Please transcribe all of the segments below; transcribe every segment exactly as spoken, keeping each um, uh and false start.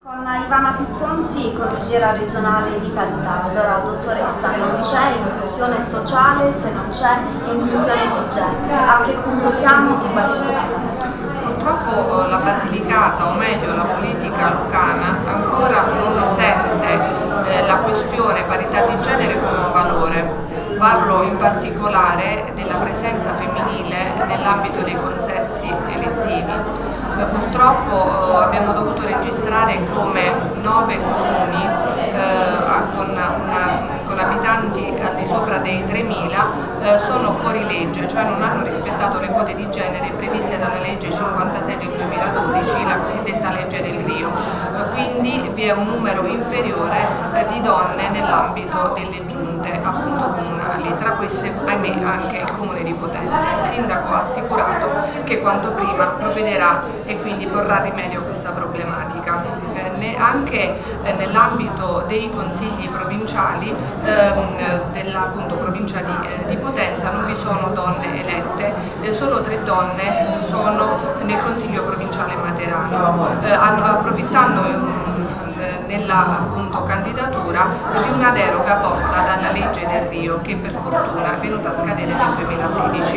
Con Ivana Pipponzi, consigliera regionale di parità. Allora, dottoressa, non c'è inclusione sociale se non c'è inclusione di genere. A che punto siamo di Basilicata? Purtroppo la Basilicata, o meglio la politica lucana, ancora non sente eh, la questione parità di genere come un valore. Parlo in particolare della presenza femminile nell'ambito dei consessi elettivi. Purtroppo eh, abbiamo dovuto registrare come nove comuni eh, con, una, con abitanti al di sopra dei tremila eh, sono fuori legge, cioè non hanno rispettato le quote di genere previste dalla legge cinquantasei del duemiladodici, la cosiddetta legge del Rio. Eh, quindi vi è un numero inferiore eh, di donne nell'ambito delle giunte appunto comunali, tra queste ahimè anche il comune di Potenza. Il sindaco ha assicurato che quanto prima provvederà e quindi porrà rimedio a questa problematica. Eh, ne, anche eh, nell'ambito dei consigli provinciali ehm, della appunto, provincia di, eh, di Potenza non vi sono donne elette, eh, solo tre donne sono nel consiglio provinciale materano, eh, hanno, approfittando eh, nella appunto, candidatura di una deroga posta dalla legge del Rio che per fortuna è venuta a scadere nel duemilasedici.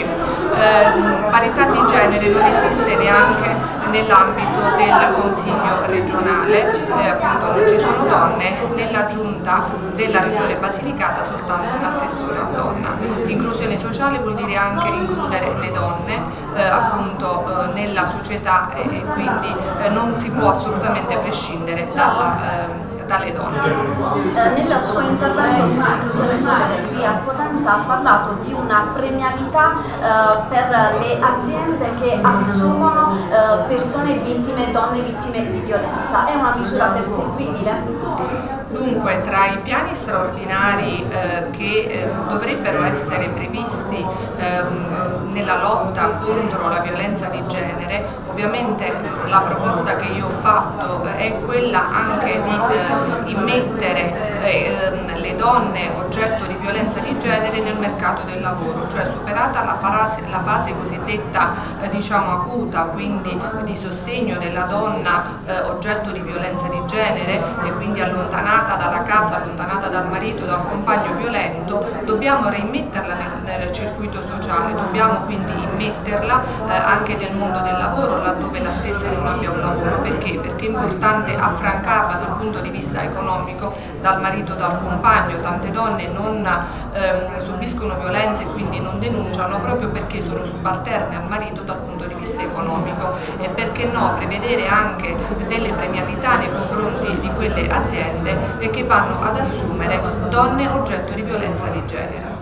Eh, parità di genere non esiste neanche nell'ambito del Consiglio regionale, eh, appunto non ci sono donne, nella giunta della regione Basilicata soltanto un assessore a donna. Inclusione sociale vuol dire anche includere le donne eh, appunto eh, nella società e, e quindi eh, non si può assolutamente prescindere dalla, eh, dalle donne. Eh, nel suo intervento sull'inclusione sociale qui a Potenza ha parlato di una premialità eh, per le aziende che assumono eh, persone vittime, donne vittime di violenza. È una misura perseguibile? Dunque, tra i piani straordinari eh, che eh, dovrebbero essere previsti eh, nella lotta contro la violenza di genere, ovviamente la proposta che io ho fatto è quella anche di eh, immettere eh, le donne oggetto di violenza di genere nel mercato del lavoro, cioè superata la fase, la fase cosiddetta eh, diciamo acuta, quindi di sostegno della donna eh, oggetto di violenza di genere e quindi allontanata dalla casa, allontanata dal marito, dal compagno violento, dobbiamo reimmetterla nel, nel circuito sociale, dobbiamo quindi immetterla eh, anche nel mondo del lavoro laddove la stessa non abbia un lavoro. Perché? Perché è importante affrancarla dal punto di vista economico dal marito, dal compagno. Tante donne non ehm, subiscono violenze e quindi non denunciano proprio perché sono subalterne al marito dal punto di vista economico, e perché no prevedere anche delle premialità nei confronti di quelle aziende che vanno ad assumere donne oggetto di violenza di genere.